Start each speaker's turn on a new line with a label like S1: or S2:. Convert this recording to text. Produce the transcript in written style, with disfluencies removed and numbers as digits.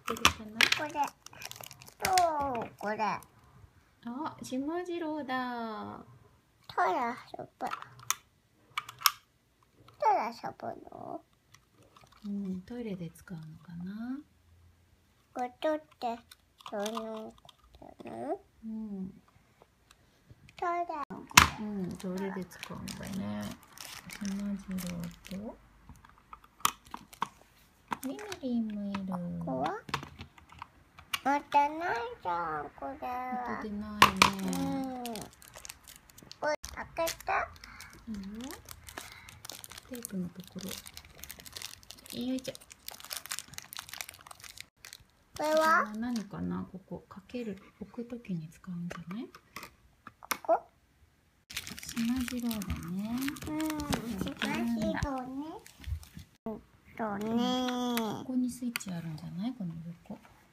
S1: ってるかな。
S2: これとこれ。
S1: あ、しまじろうだ。
S2: トラ遊ぶ。トラ遊ぶの？
S1: うん、トイレで使うのかな。
S2: これ取ってどういうことなの？
S1: うん。
S2: トラ。
S1: うん、トイレで使うんだね。しまじろうとみみりんもいる。
S2: ここはまたないじゃん、これは。
S1: 出てないね。
S2: これ開けた？
S1: いいよ。テープのところ。よいしょ。
S2: これは？
S1: 何かな、ここかける、置くときに使うんじゃない？
S2: ここ？
S1: しまじろうだね。
S2: しまじろうね。そうね。
S1: ここにスイッチあるんじゃない？この横。